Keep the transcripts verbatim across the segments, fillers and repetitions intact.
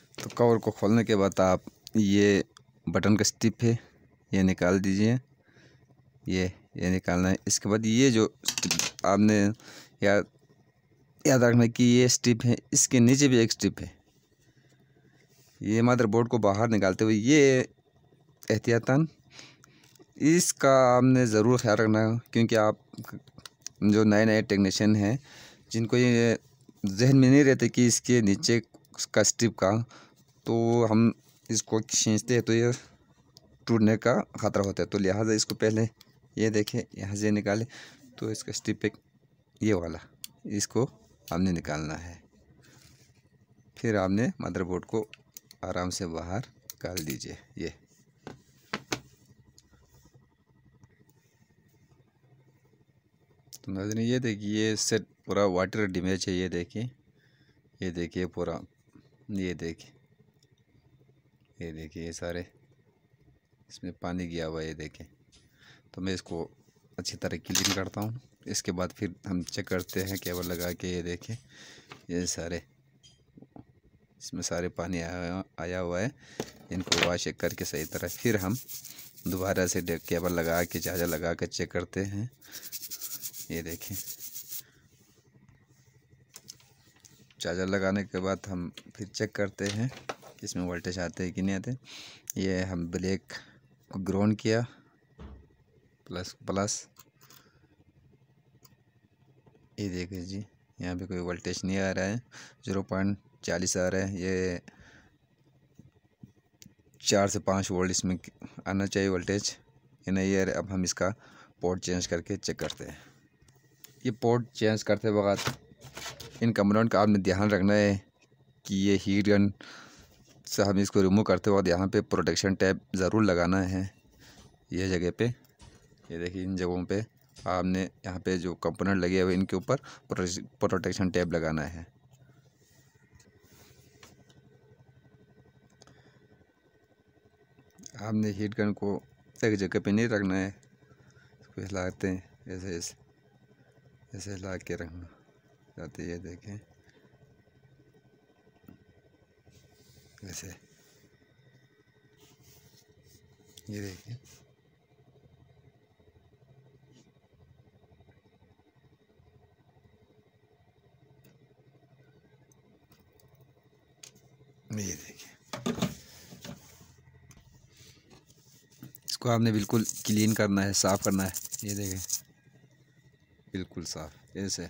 तो कवर को खोलने के बाद आप ये बटन का स्टिप है ये निकाल दीजिए। ये ये निकालना है। इसके बाद ये जो आपने याद याद रखना कि ये स्टिप है, इसके नीचे भी एक स्टिप है। ये मदरबोर्ड को बाहर निकालते हुए ये एहतियातन इसका आपने ज़रूर ख्याल रखना, क्योंकि आप जो नए नए टेक्नीशियन हैं जिनको ये जहन में नहीं रहते कि इसके नीचे का स्टिप का, तो हम इसको खींचते हैं तो ये टूटने का ख़तरा होता है। तो लिहाजा इसको पहले ये देखें यहाँ से निकाले तो इसका स्टिप एक ये वाला इसको आपने निकालना है। फिर आपने मदरबोर्ड को आराम से बाहर निकाल दीजिए। ये तो नाज़रीन ये देखिए ये सेट पूरा वाटर डैमेज है। ये देखिए ये देखिए पूरा ये देखिए ये देखिए ये सारे इसमें पानी गया हुआ है। ये देखें। तो मैं इसको अच्छी तरह क्लीन करता हूँ। इसके बाद फिर हम चेक करते हैं केबल लगा के। ये देखें ये सारे इसमें सारे पानी आया आया हुआ है। इनको वॉश करके सही तरह फिर हम दोबारा से केबल लगा के चार्जर लगा कर चेक करते हैं। ये देखें चार्जर लगाने के बाद हम फिर चेक करते हैं कि इसमें वोल्टेज आते हैं कि नहीं आते। ये हम ब्लैक को ग्राउंड किया प्लस प्लस ये देखिए जी यहाँ पे कोई वोल्टेज नहीं आ रहा है। ज़ीरो पॉइंट चालीस आ रहा है। ये चार से पाँच वोल्ट इसमें आना चाहिए वोल्टेज, ये नहीं है। अब हम इसका पोर्ट चेंज करके चेक करते हैं। ये पोर्ट चेंज करते वक्त इन कंपोनेंट का आपने ध्यान रखना है कि ये हीट गन से हम इसको रिमूव करते वक्त यहाँ पे प्रोटेक्शन टैप ज़रूर लगाना है। ये जगह पे ये देखिए इन जगहों पे आपने यहाँ पे जो कंपोनेंट लगे हुए इनके ऊपर प्रोटेक्शन टैप लगाना है। आपने हीट गन को एक जगह पे नहीं रखना है, इसको हिलाते हैं ऐसे ऐसे ऐसे हिला के रखना जाते। ये देखें ऐसे ये देखें ये देखिए इसको आपने बिल्कुल क्लीन करना है, साफ़ करना है। ये देखें बिल्कुल साफ़ ऐसे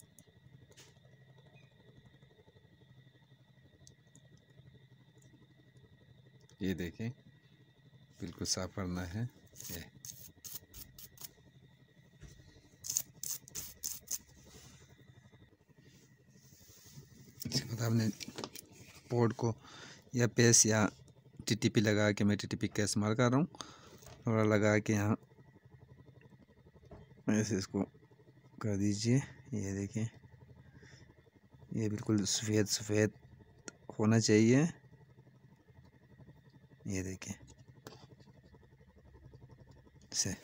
ये देखें बिल्कुल साफ़ करना है। ये इसके बाद आपने पोर्ट को या पेस या टीटीपी लगा के, मैं टीटीपी का इस्तेमाल कर रहा हूँ, थोड़ा लगा के यहाँ ऐसे इसको कर दीजिए। ये देखें ये बिल्कुल सफ़ेद सफ़ेद होना चाहिए। ये देखें से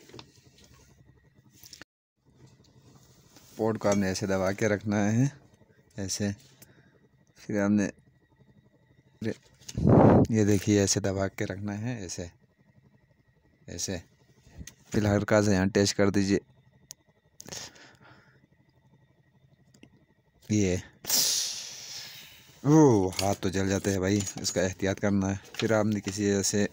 पोर्ट को आपने ऐसे दबा के रखना है ऐसे। फिर आपने ये देखिए ऐसे दबा के रखना है ऐसे ऐसे। फिर हल्का से यहाँ टेस्ट कर दीजिए। ये ओह हाथ तो जल जाते हैं भाई, इसका एहतियात करना है। फिर आपने किसी ऐसे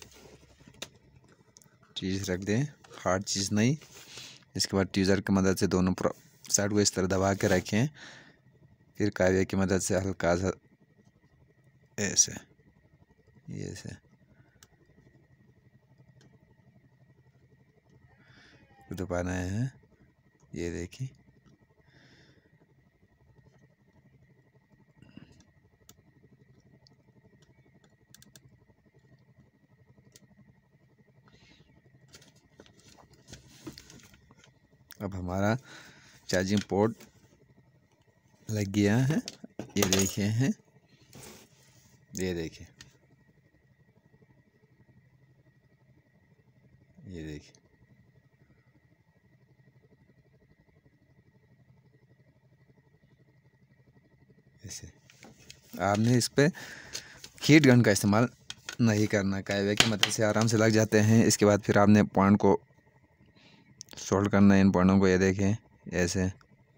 चीज़ रख दें, हार्ड चीज़ नहीं। इसके बाद ट्यूज़र की मदद से दोनों साइड को इस तरह दबा के रखें। फिर काविया की मदद से हल्का सा ऐसे ये ऐसे दबाना है। ये देखिए अब हमारा चार्जिंग पोर्ट लग गया है। ये देखिए हैं ये देखिए ये देखिए ऐसे आपने इस पे हीट गन का इस्तेमाल नहीं करना। कायवे की मदद से आराम से लग जाते हैं। इसके बाद फिर आपने पॉइंट को सोल्ड करना है। इन पॉइंटों को ये देखें ऐसे,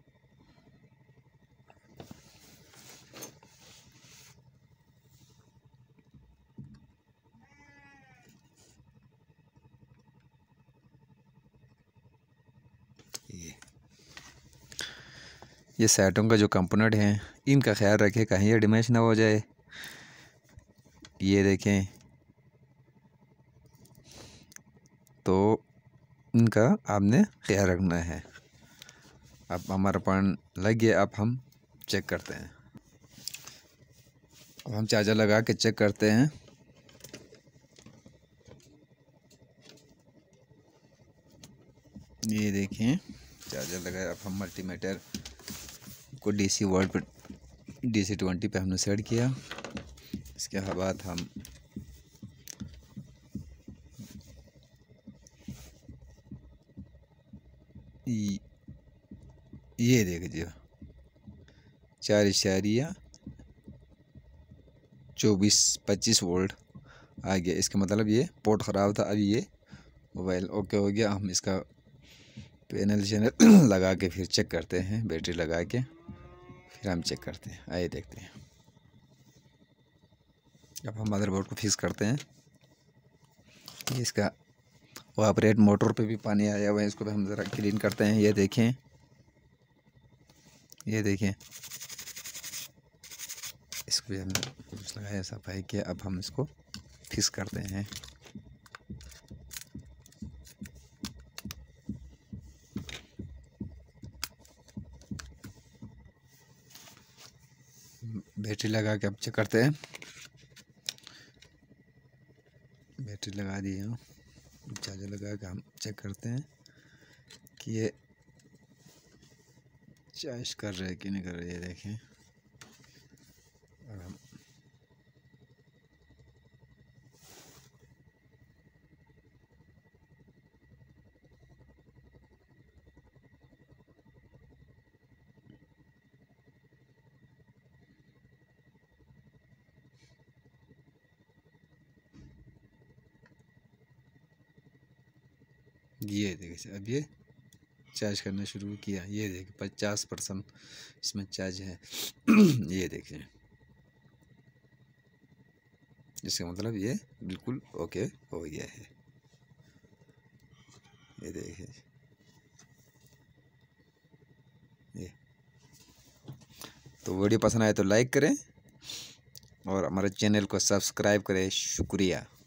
ये ये सेटों का जो कंपोनेंट हैं इनका ख्याल रखें कहीं ये डैमेज ना हो जाए। ये देखें, तो इनका आपने ख्याल रखना है। अब हमारा पॉइंट लग गया। अब हम चेक करते हैं। अब हम चार्जर लगा के चेक करते हैं। ये देखें चार्जर लगाया। अब हम मल्टीमीटर को डीसी वोल्ट पर डीसी ट्वेंटी पे हमने सेट किया। इसके बाद हम ये देख लीजिए चार इशारिया चौबीस पच्चीस वोल्ट आ गया। इसका मतलब ये पोर्ट ख़राब था। अब ये मोबाइल ओके हो गया। हम इसका पैनल चैनल लगा के फिर चेक करते हैं। बैटरी लगा के फिर हम चेक करते हैं। आइए देखते हैं। अब हम मदरबोर्ड को फिक्स करते हैं। इसका ऑपरेट मोटर पे भी पानी आया हुआ है। इसको भी हम ज़रा क्लीन करते हैं। ये देखें, ये देखें इसको भी हमने कुछ लगाया, सफाई किया। अब हम इसको फिक्स करते हैं। बैटरी लगा के अब चेक करते हैं। बैटरी लगा दी है। चार्जर लगा के हम चेक करते हैं कि ये चार्ज कर रहे हैं कि नहीं कर रहे। ये देखें, और हम ये देखिए अब ये चार्ज करना शुरू किया। ये देखिए पचास परसेंट इसमें चार्ज है। ये देखिए, इसका मतलब ये बिल्कुल ओके हो गया है। ये देखिए, ये तो वीडियो पसंद आए तो लाइक करें और हमारे चैनल को सब्सक्राइब करें। शुक्रिया।